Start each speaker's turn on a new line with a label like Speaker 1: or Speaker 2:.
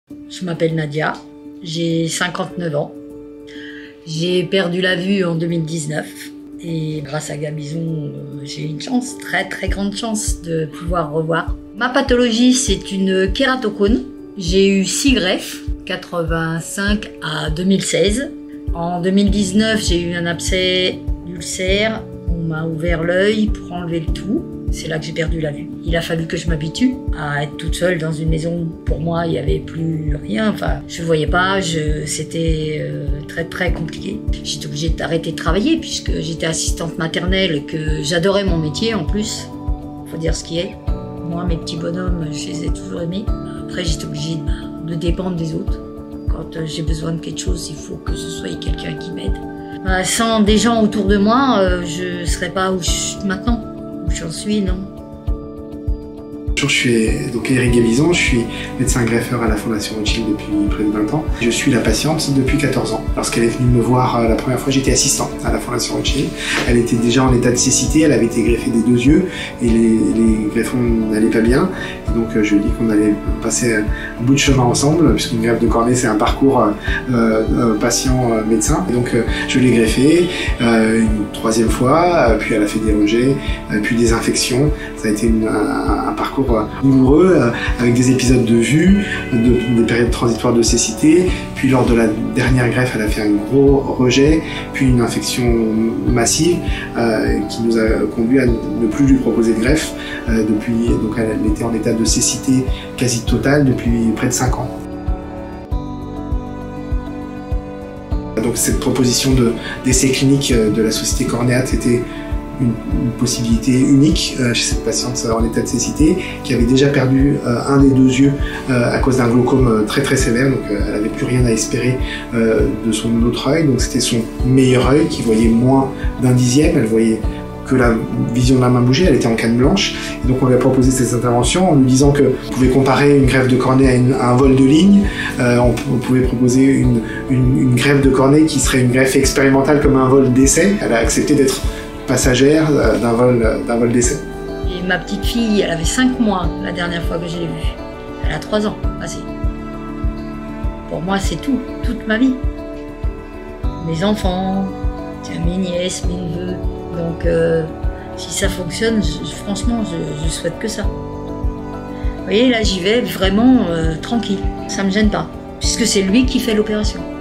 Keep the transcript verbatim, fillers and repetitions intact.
Speaker 1: Je m'appelle Nadia, j'ai cinquante-neuf ans. J'ai perdu la vue en deux mille dix-neuf et grâce à Gabizon, j'ai eu une chance, très très grande chance de pouvoir revoir. Ma pathologie, c'est une kératocone. J'ai eu six greffes, quatre-vingt-cinq à deux mille seize. En deux mille dix-neuf, j'ai eu un abcès d'ulcère. On m'a ouvert l'œil pour enlever le tout. C'est là que j'ai perdu la vue. Il a fallu que je m'habitue à être toute seule dans une maison. Pour moi, il n'y avait plus rien. Enfin, je ne voyais pas. Je... C'était euh, très très compliqué. J'étais obligée d'arrêter de travailler puisque j'étais assistante maternelle et que j'adorais mon métier en plus. Il faut dire ce qui est. Moi, mes petits bonhommes, je les ai toujours aimés. Après, j'étais obligée de, de dépendre des autres. Quand j'ai besoin de quelque chose, il faut que ce soit quelqu'un qui m'aide. Sans des gens autour de moi, je ne serais pas où je suis maintenant. Où j'en suis, non.
Speaker 2: Je suis donc Eric Gabizon, je suis médecin greffeur à la Fondation Rothschild depuis près de vingt ans. Je suis la patiente depuis quatorze ans. Lorsqu'elle est venue me voir la première fois, j'étais assistant à la Fondation Rothschild. Elle était déjà en état de cécité, elle avait été greffée des deux yeux et les, les greffons n'allaient pas bien. Et donc je lui ai dit qu'on allait passer un bout de chemin ensemble, puisqu'une greffe de cornée c'est un parcours euh, euh, patient-médecin. Et donc euh, je l'ai greffée euh, une troisième fois, puis elle a fait des rejets, puis des infections. Ça a été une, un, un parcours douloureux, euh, avec des épisodes de vue, de, des périodes transitoires de cécité, puis lors de la dernière greffe, elle a fait un gros rejet, puis une infection massive euh, qui nous a conduit à ne plus lui proposer de greffe. Euh, depuis, donc elle était en état de cécité quasi totale depuis près de cinq ans. Donc cette proposition d'essai clinique de la société Cornéate était Une, une possibilité unique euh, chez cette patiente en état de cécité qui avait déjà perdu euh, un des deux yeux euh, à cause d'un glaucome euh, très très sévère, donc euh, elle n'avait plus rien à espérer euh, de son autre œil, donc c'était son meilleur œil qui voyait moins d'un dixième, elle voyait que la vision de la main bouger, elle était en canne blanche, et donc on lui a proposé cette intervention en lui disant qu'on pouvait comparer une greffe de cornée à, une, à un vol de ligne, euh, on, on pouvait proposer une, une, une greffe de cornée qui serait une greffe expérimentale comme un vol d'essai. Elle a accepté d'être passagère d'un vol, d'un vol d'essai.
Speaker 1: Et ma petite fille, elle avait cinq mois la dernière fois que je l'ai vue. Elle a trois ans, passé. Pour moi, c'est tout, toute ma vie. Mes enfants, mes nièces, mes neveux. Donc, euh, si ça fonctionne, je, franchement, je, je souhaite que ça. Vous voyez, là, j'y vais vraiment euh, tranquille. Ça me gêne pas, puisque c'est lui qui fait l'opération.